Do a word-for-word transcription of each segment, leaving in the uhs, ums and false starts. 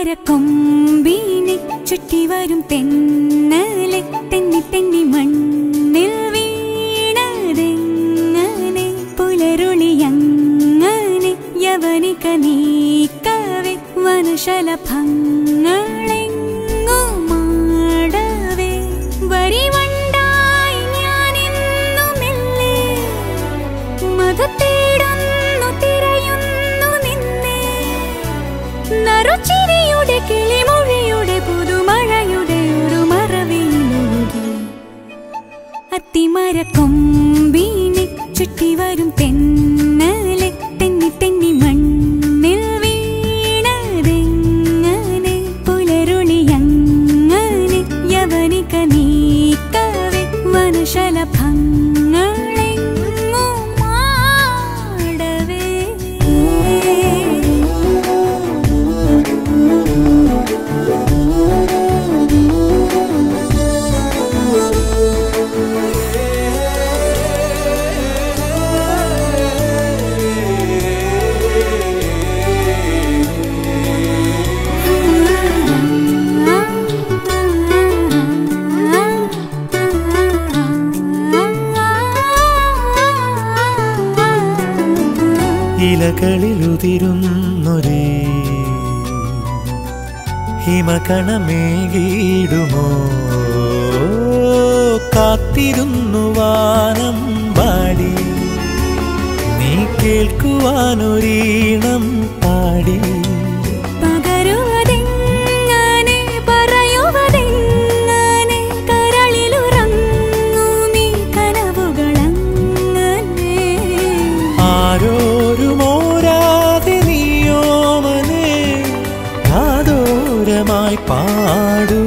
അത്തിമരക്കൊമ്പിനെ ചുറ്റി വരും തെന്നലെ തെന്നി തെന്നി മണ്ണിൽ വീണതെങ്ങനെ പുലരുളിയങ്ങനെ യവനിക നീക്കവേ വനശലഭങ്ങളെങ്ങുമാടവേ വരിവണ്ടായി ഞാനെന്നുമെല്ലേ മധുതേടുന്നു തിരയുന്നു നിന്നെ നറുചിരിയുടെ കിളിമൊഴിയുടെ പുതുമഴയുടെ ഒരു മറവിയിലൊഴുകി അത്തിമരക്കൊമ്പിനെ ചുറ്റി വരും തെന്നലെ തെന്നി തെന്നി മണ്ണിൽ വീണതെങ്ങനെ പുലരുളിയങ്ങനെ യവനിക നീക്കവേ വനശലഭങ്ങളെങ്ങുമാടവേ ഇലകളിലുതിരുന്നൊരേ ഹിമകണമേകിടുമോ കാത്തിരുന്നു വാനം പാടി നീ കേൾക്കുവാനൊരീണം പാടി പകരുവതെങ്ങനെ പറയുവതെങ്ങനെ കരളിലുറങ്ങൂ നീ കനവുകളങ്ങനെ ആരോരുമോരാതെ നീയോമനെ കാതോരമായി പാടൂ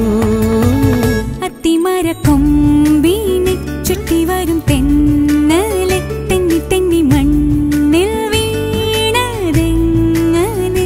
അത്തിമരക്കൊമ്പിനെ ചുറ്റി വരും തെന്നലെ തെന്നി തെന്നി മണ്ണിൽ വീണതെങ്ങനെ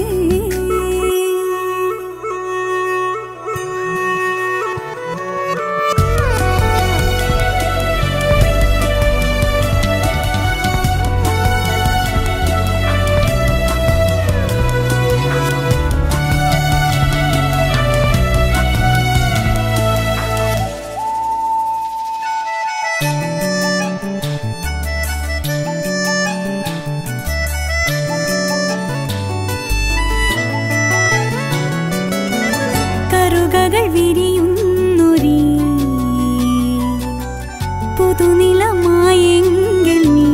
കറുകകൾ വിരിയുന്നൊരീ പുതുനിലമായെങ്കിൽ നീ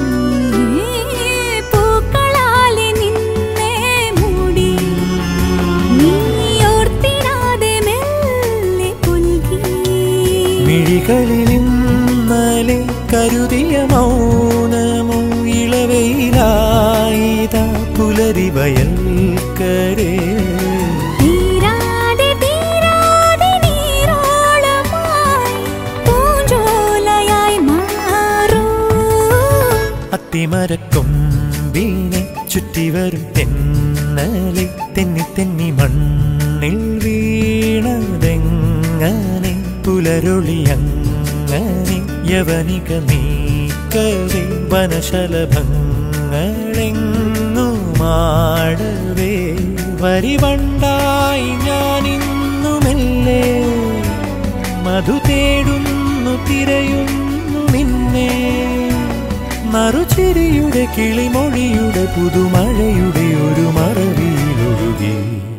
പൂക്കളാലെ നിന്നെ മൂടി നീ ഓർത്തിടാതെ മെല്ലെ പുൽകി മിഴികളിൽ ഇന്നലെ കരുതിയ മൗനമോ ഇളവയിലായിത പുലരി വയൽക്കരേ തീരാതെ തീരാതെ നീരോളമായി പൂഞ്ചോലയായി മാറൂ അത്തിമരക്കൊമ്പിനെ ചുറ്റി വരും തെന്നലെ തെന്നി തെന്നി മണ്ണിൽ വീണതെങ്ങനെ പുലരൊളിയങ്ങനെ യവനിക നീക്കവേ വനശലഭങ്ങളെങ്ങുമാടവേ വരിവണ്ടായി ഞാനിന്നുമെല്ലേ മധു തേടുന്നു തിരയുന്നു നിന്നെ നറുചിരിയുടെ കിളിമൊഴിയുടെ പുതുമഴയുടെ ഒരു മറവിയിലൊഴുകി